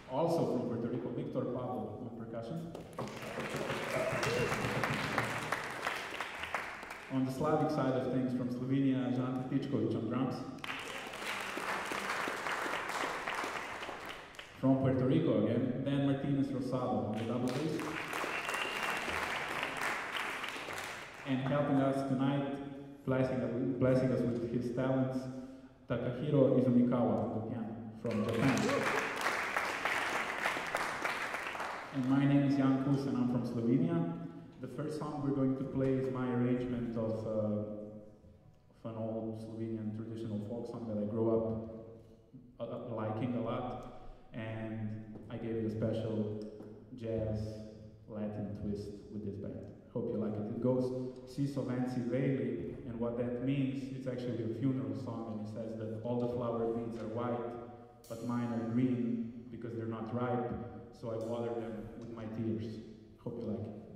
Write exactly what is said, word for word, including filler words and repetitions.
Also from Puerto Rico, Victor Pablo on percussion. On the Slavic side of things, from Slovenia, Žan Tetičkovič on drums. From Puerto Rico again, then Martínez from Slavo on the double bass. And helping us tonight, blessing, blessing us with his talents, Takahiro Izumikawa on the piano from Japan. And my name is Jan and I'm from Slovenia. The first song we're going to play is my arrangement of, uh, of an old Slovenian traditional folk song that I grew up uh, liking a lot, and I gave it a special jazz Latin twist with this band. Hope you like it. It goes "Si so venci, vejli," and what that means, it's actually a funeral song, and it says that all the flower beads are white, but mine are green because they're not ripe, so I water them with my tears. Hope you like it.